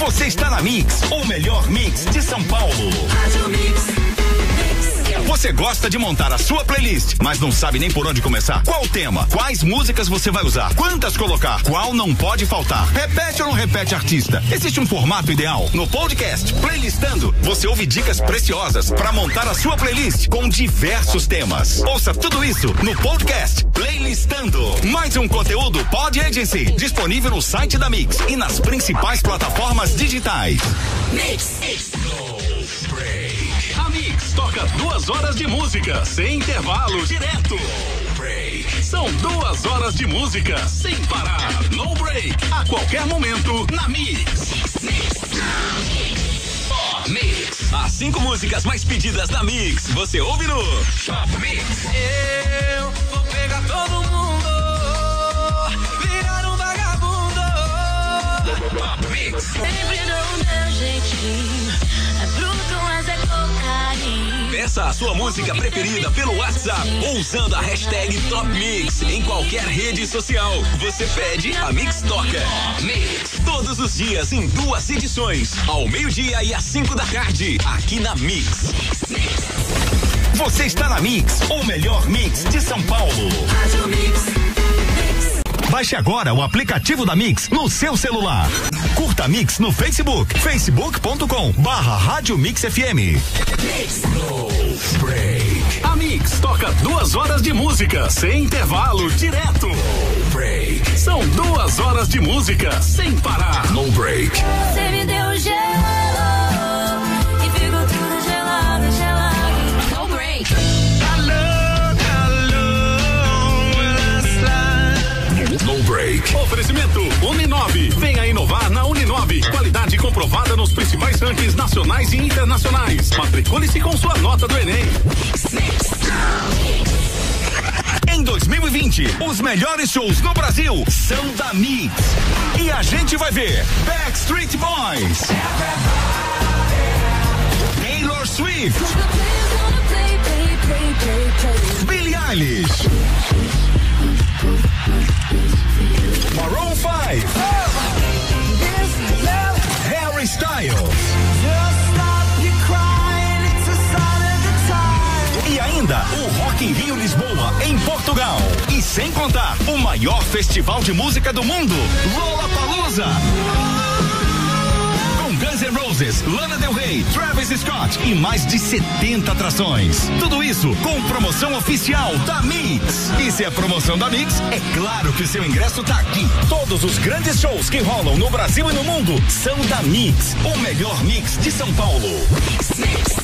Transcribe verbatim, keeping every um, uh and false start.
Você está na Mix, o melhor mix de São Paulo. Rádio Mix. Você gosta de montar a sua playlist, mas não sabe nem por onde começar? Qual tema? Quais músicas você vai usar? Quantas colocar? Qual não pode faltar? Repete ou não repete artista? Existe um formato ideal? No podcast Playlistando, você ouve dicas preciosas para montar a sua playlist com diversos temas. Ouça tudo isso no podcast Playlistando. Mais um conteúdo Pod Agency, disponível no site da Mix e nas principais plataformas digitais. Mix. A Mix toca duas horas de música sem intervalo, direto. Break. São duas horas de música sem parar, no break. A qualquer momento na Mix. Mix. As cinco músicas mais pedidas da Mix, você ouve no Top Mix. Eu vou pegar todo mundo, virar um vagabundo. Top Mix. Sempre dou o meu jeitinho, é bruto, mas é cocaína. Peça a sua música preferida pelo WhatsApp ou usando a hashtag Top Mix em qualquer rede social. Você pede, a Mix toca. Mix. Todos os dias em duas edições, ao meio-dia e às cinco da tarde, aqui na Mix. Você está na Mix, o melhor mix de São Paulo. Rádio Mix. Baixe agora o aplicativo da Mix no seu celular. Curta a Mix no Facebook, facebook ponto com barra Rádio Mix F M. A Mix toca duas horas de música sem intervalo, direto. Break. São duas horas de música sem parar. No break. Você me deu gelo e ficou tudo gelado, gelado. No break. No break. Oferecimento Uninove. Venha inovar na Uninove. Qualidade comprovada nos principais rankings nacionais e internacionais. Matricule-se com sua nota do Enem. Em dois mil e vinte, os melhores shows no Brasil são da Mix. E a gente vai ver Backstreet Boys, Taylor Swift, Billie Eilish, Maroon five, Harry Styles. E ainda o Rock in Rio Lisboa, em Portugal. E sem contar o maior festival de música do mundo, Lollapalooza. Com Guns N' Roses, Lana Del Rey, Travis Scott e mais de setenta atrações. Tudo isso com promoção oficial da Mix. E se é promoção da Mix, é claro que o seu ingresso tá aqui. Todos os grandes shows que rolam no Brasil e no mundo são da Mix, o melhor mix de São Paulo. Mix, mix.